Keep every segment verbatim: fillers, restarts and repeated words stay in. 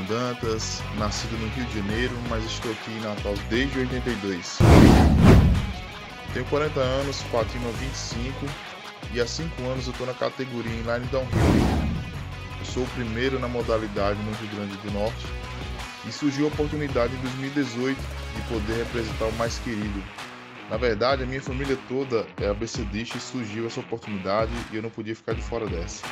Dantas, nascido no Rio de Janeiro, mas estou aqui em Natal desde oitenta e dois. Tenho quarenta anos, patino há vinte e cinco e há cinco anos eu estou na categoria inline downhill. Eu sou o primeiro na modalidade no Rio Grande do Norte e surgiu a oportunidade em dois mil e dezoito de poder representar o Mais Querido. Na verdade, a minha família toda é abecedista e surgiu essa oportunidade e eu não podia ficar de fora dessa.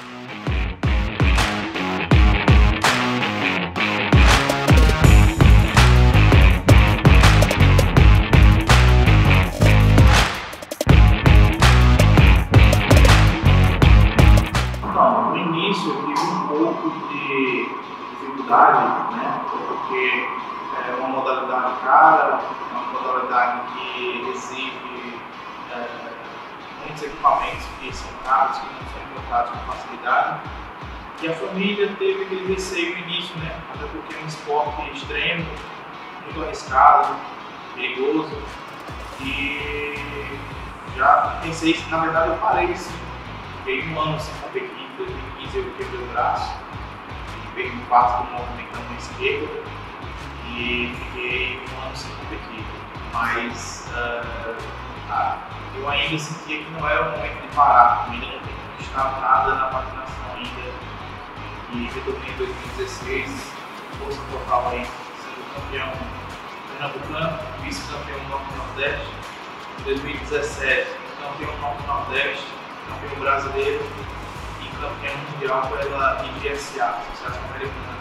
Então, no início eu tive um pouco de dificuldade, né? Porque é uma modalidade cara, é uma modalidade que exige é, muitos equipamentos que são caros, que não são encontrados com facilidade. E a família teve aquele receio no início, né? Até porque é um esporte extremo, muito arriscado, perigoso. E já pensei que, na verdade, eu parei sim. Fiquei um ano sem competir, em dois mil e quinze eu quebrei o braço, perdi parte do movimento da mão esquerda e fiquei um ano sem competir. Mas uh, ah, eu ainda sentia que não era o momento de parar, eu ainda não tinha conquistado nada na patinação ainda. E retornei em dois mil e dezesseis, força total aí, sendo campeão pernambucano, vice-campeão norte-nordeste. Em dois mil e dezessete, campeão norte-nordeste, campeão brasileiro e campeão mundial pela I G S A, Associação Americana.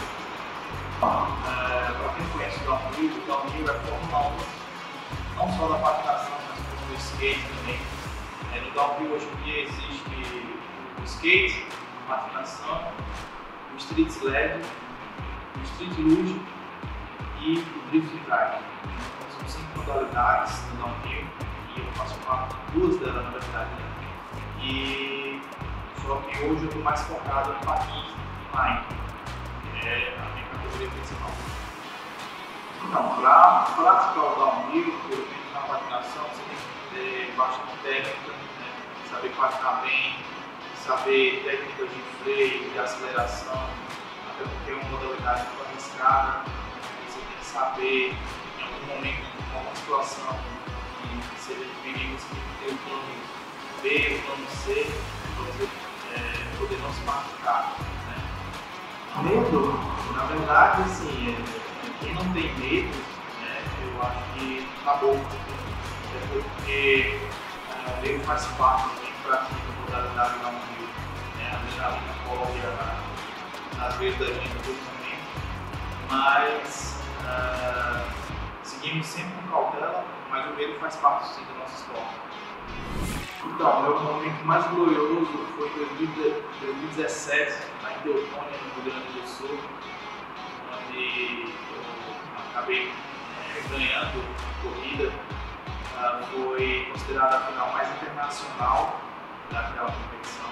É, para quem conhece o Downhill, o Downhill é Fórmula um, não só da patinação, mas como do skate também. É, no Downhill hoje em dia existe o skate, a patinação, o street sled, o street luge e o drift drive. Então, são cinco modalidades do Downhill e eu faço parte de duas delas, na verdade. E só que hoje eu estou mais focado no patins inline, que é a minha categoria principal. Então, para praticar o downhill, pelo menos na patinação, você tem que ter bastante técnica, né? Saber patinar bem, saber técnicas de freio, de aceleração, até porque é uma modalidade muito arriscada. Você tem que saber, em algum momento, em alguma situação, que seja de perigo, você tem que ter o plano B, o plano C, para você é, poder não se machucar. Né? Medo, na verdade, assim, é, quem não tem medo, né, eu acho que tá bom, é porque é, medo faz parte de quem pratica a modalidade da downhill, né? A adrenalina corre nas veias da gente a todo momento, mas uh, seguimos sempre com cautela, mas o medo faz parte sim do nosso esporte. Então, meu momento mais glorioso foi em dois mil e dezessete, lá em Teutônia, no Rio Grande do Sul, onde eu acabei é, ganhando a corrida. Uh, foi considerada a final mais internacional daquela competição.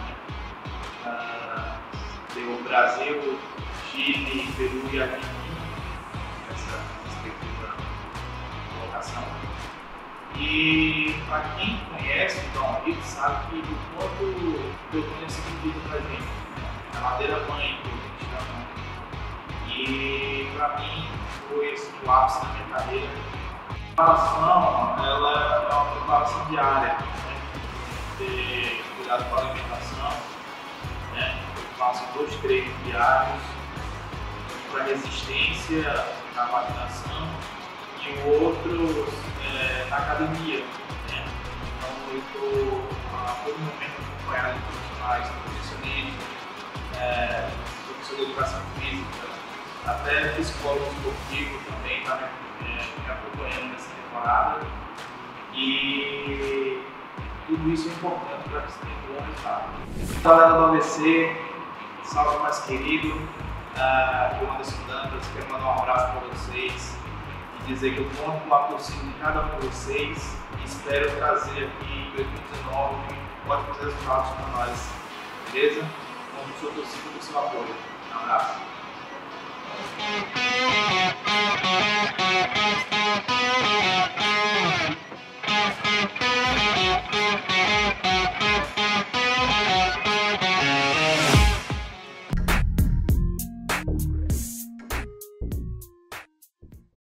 Uh, deu Brasil, Chile, Peru e Argentina nessa respectiva colocação. E para quem conhece o downhill sabe que o quanto o Teutônia significa para a gente, a madeira mãe que a gente chama. E para mim foi esse o ápice da minha carreira. A preparação, ela é uma preparação diária, né? Ter cuidado com a alimentação, né? Eu faço dois treinos diários para resistência na patinação e o outro é, na academia, né? Então eu estou a todo momento acompanhado de profissionais, nutricionistas, é, professor de educação física, até psicólogo esportivo também está me, é, me acompanhando nessa temporada. E tudo isso é importante para que você tenha um bom resultado. Galera do A B C, salve Mais Querido, uh, eu Anderson Dantas, quero mandar um abraço para vocês e dizer que eu conto com a torcida de cada um de vocês e espero trazer aqui em dois mil e dezenove ótimos resultados para nós, beleza? Conto com a sua torcida e com o seu apoio. Um abraço.